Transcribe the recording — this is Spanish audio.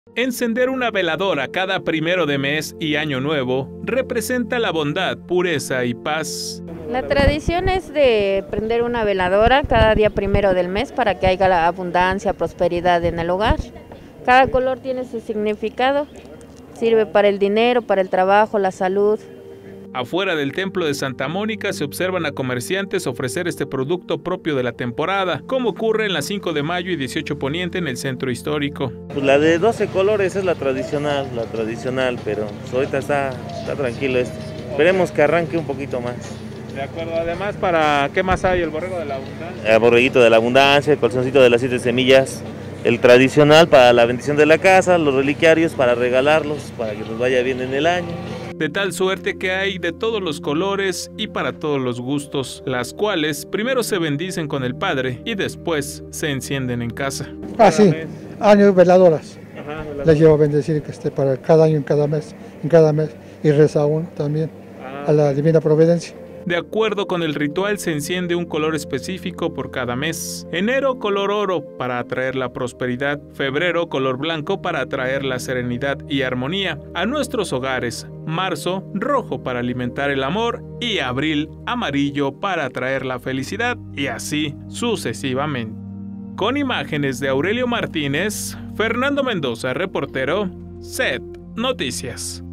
Encender una veladora cada 1 de mes y Año Nuevo representa la bondad, pureza y paz. La tradición es de prender una veladora cada día 1 del mes para que haya la abundancia, prosperidad en el hogar. Cada color tiene su significado, sirve para el dinero, para el trabajo, la salud. Afuera del templo de Santa Mónica se observan a comerciantes ofrecer este producto propio de la temporada, como ocurre en la 5 de mayo y 18 Poniente en el centro histórico. Pues la de 12 colores es la tradicional, pero pues ahorita está tranquilo esto. Esperemos que arranque un poquito más. De acuerdo, además, ¿para qué más hay? El borrego de la abundancia. El borreguito de la abundancia, el colzoncito de las 7 semillas, el tradicional para la bendición de la casa, los reliquiarios para regalarlos, para que nos vaya bien en el año. De tal suerte que hay de todos los colores y para todos los gustos, las cuales primero se bendicen con el Padre y después se encienden en casa. Sí, años veladoras. Ajá, Les llevo a bendecir que esté para cada año, en cada mes, y reza uno también a la Divina Providencia. De acuerdo con el ritual, se enciende un color específico por cada mes. Enero, color oro, para atraer la prosperidad. Febrero, color blanco, para atraer la serenidad y armonía a nuestros hogares. Marzo, rojo, para alimentar el amor. Y abril, amarillo, para atraer la felicidad. Y así sucesivamente. Con imágenes de Aurelio Martínez, Fernando Mendoza, reportero, SET Noticias.